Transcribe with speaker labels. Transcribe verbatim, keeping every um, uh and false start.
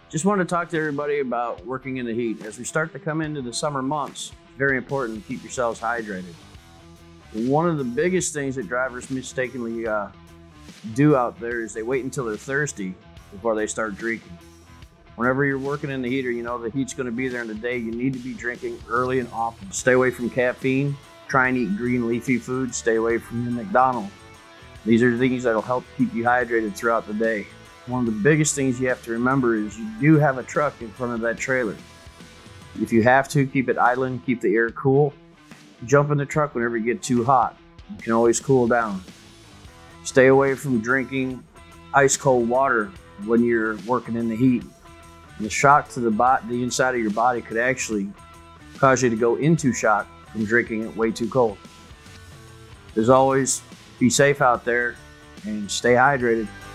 Speaker 1: Just wanted to talk to everybody about working in the heat. As we start to come into the summer months, it's very important to keep yourselves hydrated. One of the biggest things that drivers mistakenly uh, do out there is they wait until they're thirsty before they start drinking. Whenever you're working in the heater, you know the heat's going to be there in the day. You need to be drinking early and often. Stay away from caffeine. Try and eat green leafy foods. Stay away from the McDonald's. These are things that will help keep you hydrated throughout the day. One of the biggest things you have to remember is you do have a truck in front of that trailer. If you have to, keep it idling, keep the air cool. Jump in the truck whenever you get too hot. You can always cool down. Stay away from drinking ice cold water when you're working in the heat. The shock to the, bot, the inside of your body could actually cause you to go into shock from drinking it way too cold. As always, be safe out there and stay hydrated.